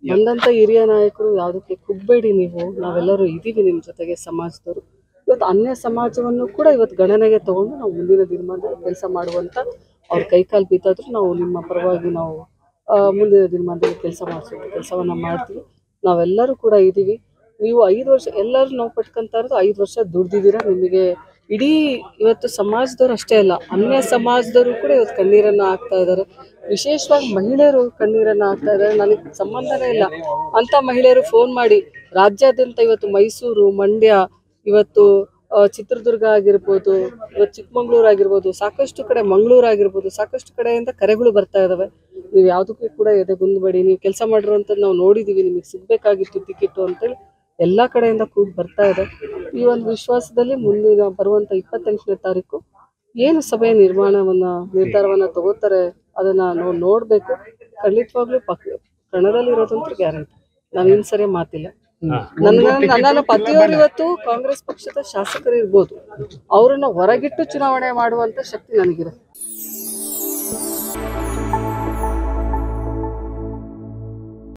ಬಂದಂತ ಹಿರಿಯ ನಾಯಕರು ಯಾವುದಕ್ಕೆ ಕುಗ್ಬೇಡಿ, ನೀವು ನಾವೆಲ್ಲರೂ ಇದೀವಿ ನಿಮ್ಮ ಜೊತೆಗೆ ಸಮಾಜದವರು. ಇವತ್ತು ಅನ್ಯ ಸಮಾಜವನ್ನು ಕೂಡ ಇವತ್ತು ಗಣನೆಗೆ ತಗೊಂಡು ನಾವು ಮುಂದಿನ ದಿನಮಾನದಲ್ಲಿ ಕೆಲಸ ಮಾಡುವಂತ ಅವ್ರ ಕೈಕಾಲು ಬಿದ್ದಾದ್ರೂ ನಾವು ನಿಮ್ಮ ಪರವಾಗಿ ನಾವು ಮುಂದಿನ ದಿನಮಾನದಲ್ಲಿ ಕೆಲಸವನ್ನ ಮಾಡ್ತೀವಿ. ನಾವೆಲ್ಲರೂ ಕೂಡ ಇದೀವಿ. ನೀವು 5 ವರ್ಷ ಎಲ್ಲರೂ ನಾವು ಪಟ್ಕೊಂತ ಇರೋದು 5 ವರ್ಷ ದುಡ್ದಿದ್ದೀರಾ. ನಿಮಗೆ ಇಡೀ ಇವತ್ತು ಸಮಾಜದವ್ರು ಅಷ್ಟೇ ಅಲ್ಲ, ಅನ್ಯ ಸಮಾಜದವರು ಕೂಡ ಇವತ್ತು ಕಣ್ಣೀರನ್ನ ಹಾಕ್ತಾ ಇದ್ದಾರೆ. ವಿಶೇಷವಾಗಿ ಮಹಿಳೆಯರು ಕಣ್ಣೀರನ್ನ ಹಾಕ್ತಾ ಇದ್ದಾರೆ. ನನಗೆ ಸಂಬಂಧನೇ ಇಲ್ಲ ಅಂತ ಮಹಿಳೆಯರು ಫೋನ್ ಮಾಡಿ ರಾಜ್ಯಾದ್ಯಂತ ಇವತ್ತು ಮೈಸೂರು, ಮಂಡ್ಯ, ಇವತ್ತು ಚಿತ್ರದುರ್ಗ ಆಗಿರ್ಬೋದು, ಇವತ್ತು ಚಿಕ್ಕಮಂಗ್ಳೂರು ಆಗಿರ್ಬೋದು, ಸಾಕಷ್ಟು ಕಡೆ ಮಂಗಳೂರು ಆಗಿರ್ಬೋದು, ಸಾಕಷ್ಟು ಕಡೆಯಿಂದ ಕರೆಗಳು ಬರ್ತಾ ಇದಾವೆ. ನೀವು ಯಾವುದಕ್ಕೂ ಕೂಡ ಎದೆಗುಂದಬೇಡಿ. ನೀವು ಕೆಲಸ ಮಾಡಿರುವಂಥದ್ದು ನಾವು ನೋಡಿದ್ದೀವಿ. ನಿಮಗೆ ಸಿಗಬೇಕಾಗಿತ್ತು ಟಿಕೆಟು ಅಂತೇಳಿ ಎಲ್ಲ ಕಡೆಯಿಂದ ಕೂಗಿ ಬರ್ತಾ ಇದೆ. ಈ ಒಂದು ವಿಶ್ವಾಸದಲ್ಲಿ ಮುಂದಿನ ಬರುವಂಥ 28ನೇ ತಾರೀಕು ಏನು ಸಭೆಯ ನಿರ್ಧಾರವನ್ನು ತಗೋತಾರೆ ಅದನ್ನ ನಾವು ನೋಡಬೇಕು. ಖಂಡಿತವಾಗ್ಲೂ ಕಣದಲ್ಲಿ ಇರೋದಂತೂ ಗ್ಯಾರಂಟಿ. ನಾನು ಇನ್ನು ಸರಿ ಮಾತಿಲ್ಲ. ನನ್ನ ಪತಿಯವರು ಇವತ್ತು ಕಾಂಗ್ರೆಸ್ ಪಕ್ಷದ ಶಾಸಕರು ಇರ್ಬೋದು, ಅವರನ್ನ ಹೊರಗಿಟ್ಟು ಚುನಾವಣೆ ಮಾಡುವಂತ ಶಕ್ತಿ ನನಗಿದೆ.